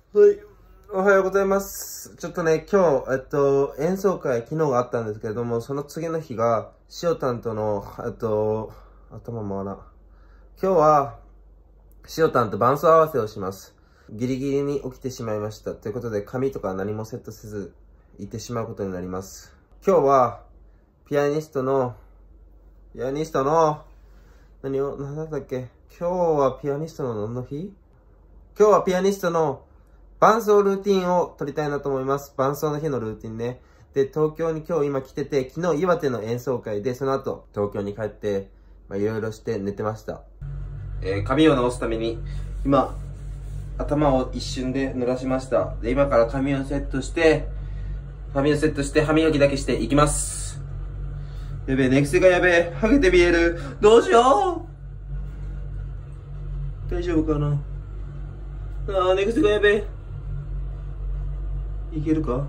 はい、おはようございます。ちょっとね、今日、演奏会、昨日があったんですけれども、その次の日が、塩タンとの、頭回らん。今日は、塩タンと伴奏合わせをします。ギリギリに起きてしまいました。ということで、髪とか何もセットせず、行ってしまうことになります。今日は、ピアニストの、何だっけ？今日はピアニストの何の日？今日はピアニストの、伴奏ルーティンを撮りたいなと思います。伴奏の日のルーティンね。で、東京に今日今来てて、昨日岩手の演奏会で、その後、東京に帰って、いろいろして寝てました。髪を直すために、今、頭を一瞬で濡らしました。で、今から髪をセットして、歯磨きだけしていきます。やべえ、寝癖がやべえ。ハゲて見える。どうしよう。大丈夫かな。寝癖がやべえ。いけるか？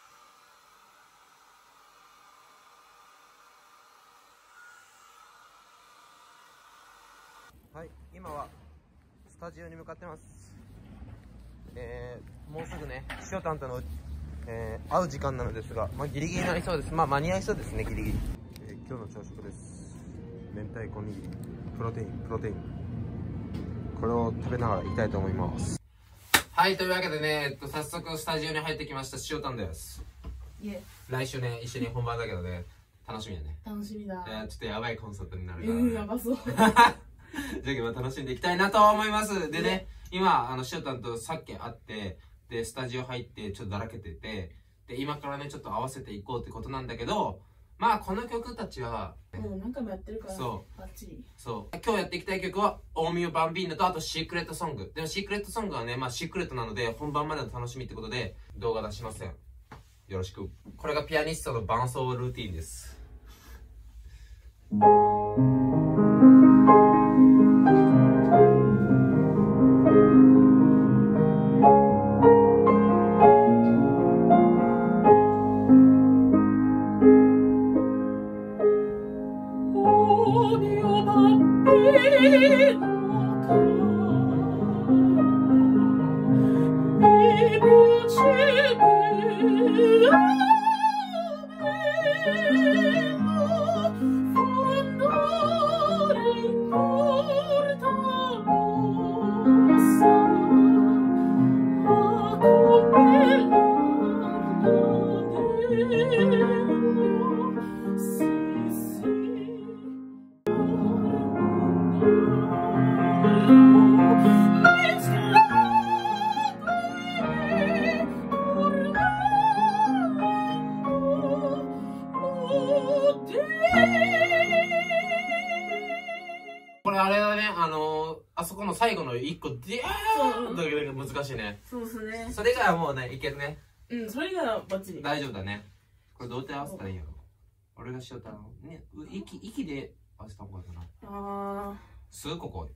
はい、今はスタジオに向かってます。もうすぐね、塩タンとの、会う時間なのですが、ギリギリになりそうです。間に合いそうですね、ギリギリ。今日の朝食です。明太子おにぎり、プロテイン。これを食べながら行きたいと思います。はい、というわけでね、早速スタジオに入ってきました塩タンです。来週ね、一緒に本番だけどね、楽しみやね。 楽しみだ。 ちょっとやばいコンサートになるから、 やばそう。 じゃあ今楽しんでいきたいなと思います。でね、今、塩タンとさっき会って、で、スタジオ入って、ちょっとだらけてて、で、今からね、ちょっと合わせていこうってことなんだけど、この曲たちは、 もう何回もやってるから、 そう。 バッチリ。 そう。今日やっていきたい曲は、オーミオ・バンビーノと、あとシークレットソング。でもシークレットソングはね、シークレットなので、本番までの楽しみってことで、動画出しません。よろしく。これがピアニストの伴奏ルーティンです。これあれだね、あそこの最後の一個ディーンだけ難しいね。 そうですね。 それがもうね、いけるね。 うん、それがバッチリ。 大丈夫だね。これどうやって合わせたらいいやろ。俺がしよったのね、息で合わせた方がいいかな。ここ。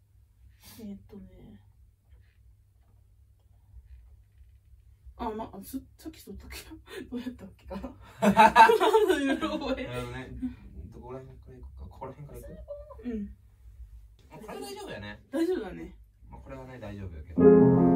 さっきそうだっけどうやったっけかなどこら辺から行こうか。ここら辺から行く？ うん。 これ大丈夫やね。 大丈夫だね。 これはね、大丈夫やけど。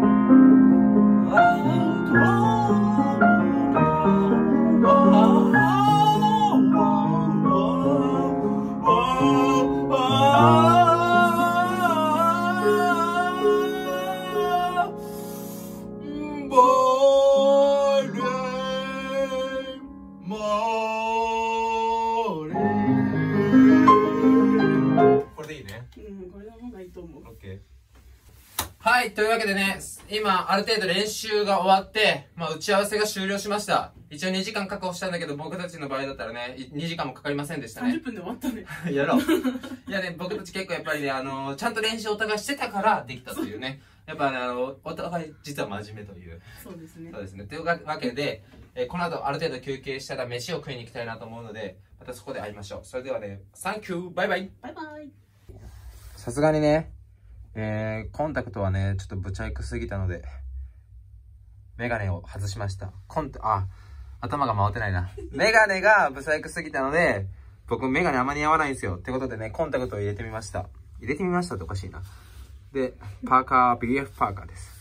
これでいいね。 これの方がいいと思う。 はい、というわけでね、今、ある程度練習が終わって、打ち合わせが終了しました。一応2時間確保したんだけど、僕たちの場合だったらね、2時間もかかりませんでしたね。 30分で終わったね。 やろう。いやね、僕たち結構やっぱりね、ちゃんと練習お互いしてたからできたというね。やっぱね、お互い実は真面目という。 そうですね。 そうですね。というわけで、この後ある程度休憩したら飯を食いに行きたいなと思うので、またそこで会いましょう。それではね、サンキュー、バイバイ。 バイバイ。 さすがにね、コンタクトはね、ちょっとぶちゃいくすぎたので、メガネを外しました。頭が回ってないな。メガネがブサイクすぎたので、僕メガネあまり合わないんですよ。ってことでね、コンタクトを入れてみました。入れてみましたっておかしいな。で、パーカー、BF パーカーです。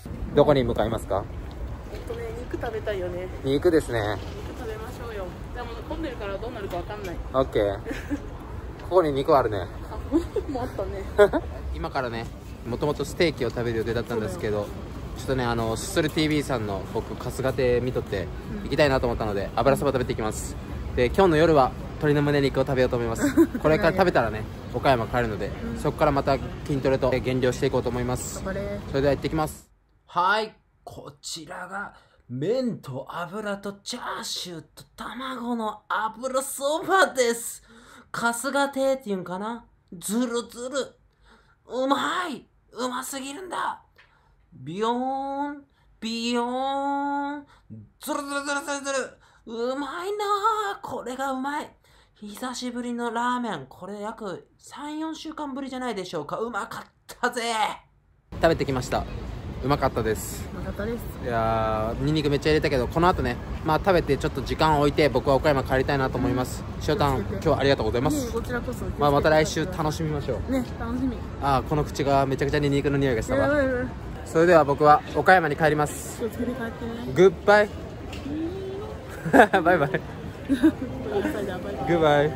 どこに向かいますか？ 肉食べたいよね。 肉ですね。 肉食べましょうよ。でも混んでるからどうなるかわかんない。 オッケー。ここに肉あるね。 あ、もうあったね。 今からね、もともとステーキを食べる予定だったんですけど、ちょっとね、すする TV さんの僕、春日亭見とって行きたいなと思ったので、油そば食べていきます。で、今日の夜は鶏の胸肉を食べようと思います。これから食べたらね、岡山帰るので、そこからまた筋トレと減量していこうと思います。それでは行ってきます。はい、こちらが麺と油とチャーシューと卵の油そばです。春日亭っていうんかな、ずるずる。うますぎるんだ。ビヨーン、ビヨーン、ずるずるずるずるずる。うまいなぁ。これがうまい。久しぶりのラーメン。これ約3、4週間ぶりじゃないでしょうか。うまかったぜ。食べてきました。うまかったです。 うまかったです。 いやー、ニンニクめっちゃ入れたけど、この後ね、まあ食べてちょっと時間を置いて、僕は岡山帰りたいなと思います。しおたん、今日はありがとうございます。 こちらこそ。 まあまた来週楽しみましょう。 ね、楽しみ。 あー、この口がめちゃくちゃニンニクの匂いがしたわ。それでは僕は岡山に帰ります。 気をつけて帰ってね。 グッバイ。バイバイ。グッバイ。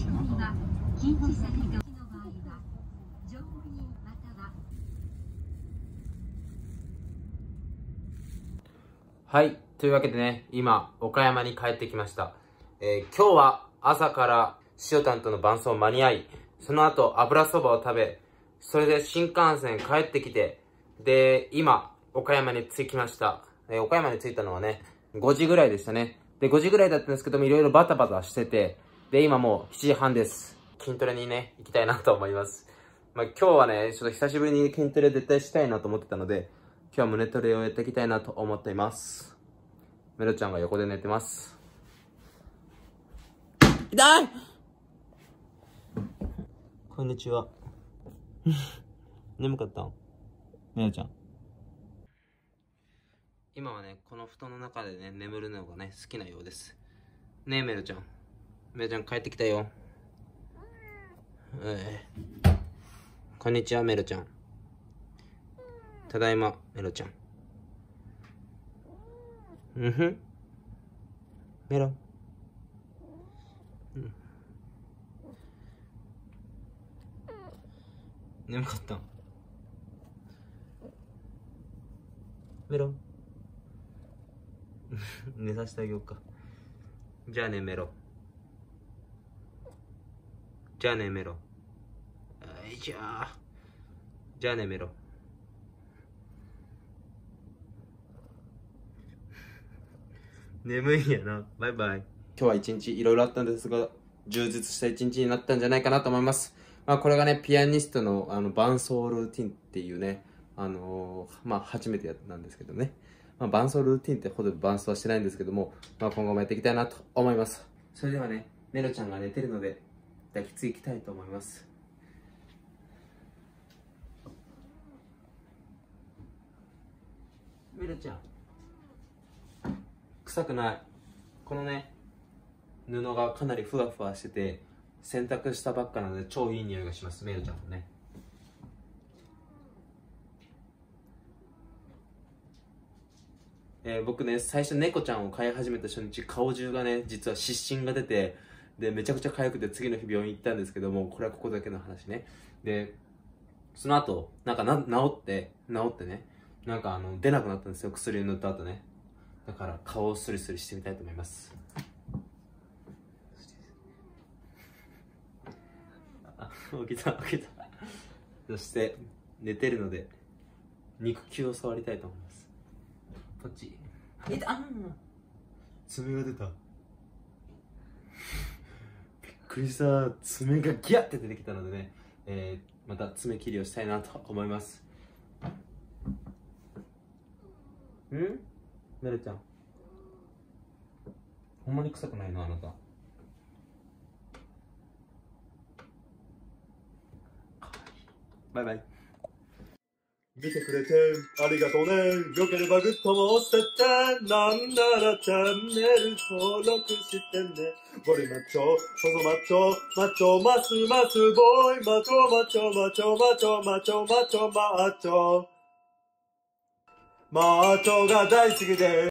はい。というわけでね、今、岡山に帰ってきました。今日は朝から塩タンとの伴奏間に合い、その後油そばを食べ、それで新幹線帰ってきて、で、今、岡山に着きました。岡山に着いたのはね、5時ぐらいでしたね。で、5時ぐらいだったんですけども、いろいろバタバタしてて、で、今もう7時半です。筋トレにね、行きたいなと思います。まあ、今日はね、ちょっと久しぶりに筋トレ絶対したいなと思ってたので、今日は胸トレをやっていきたいなと思っています。メロちゃんが横で寝てます。痛い！こんにちは。眠かったん？メロちゃん。今はね、この布団の中でね、眠るのがね、好きなようです。ねえ、メロちゃん。メロちゃん帰ってきたよ。こんにちは、メロちゃん。ただいま、メロちゃん。うんふん。メロ。うん。眠かったん？メロ。寝させてあげようか。じゃあね、メロ。じゃあね、メロ。じゃあね、メロ。眠いんやな。バイバイ。今日は一日いろいろあったんですが、充実した一日になったんじゃないかなと思います。まあこれがね、ピアニストの伴奏ルーティンっていうね、まあ初めてやったんですけどね。まあ伴奏ルーティンってほど伴奏はしてないんですけども、まあ今後もやっていきたいなと思います。それではね、メロちゃんが寝てるので、抱きついきたいと思います。メロちゃん。臭くない。このね、布がかなりふわふわしてて、洗濯したばっかなので超いい匂いがします、メロちゃんもね。僕ね、最初猫ちゃんを飼い始めた初日、顔中がね、実は湿疹が出て、で、めちゃくちゃ痒くて次の日病院行ったんですけども、これはここだけの話ね。で、その後、なんか治ってね、なんか出なくなったんですよ、薬を塗った後ね。だから顔をスリスリしてみたいと思います。起きた。そして寝てるので肉球を触りたいと思います。こっち。爪が出た。びっくりした。爪がギャッて出てきたのでね、また爪切りをしたいなと思います。メルちゃん、ほんまに臭くないのあなた。バイバイ。見てくれてありがとうね。よければグッドも押してって。なんならチャンネル登録してね。ボリマッチョ、細マッチョ、マッチョ、マスマスボーイ、マチョマチョマチョマチョマチョマチョマチョ。 マーチョが大好きです。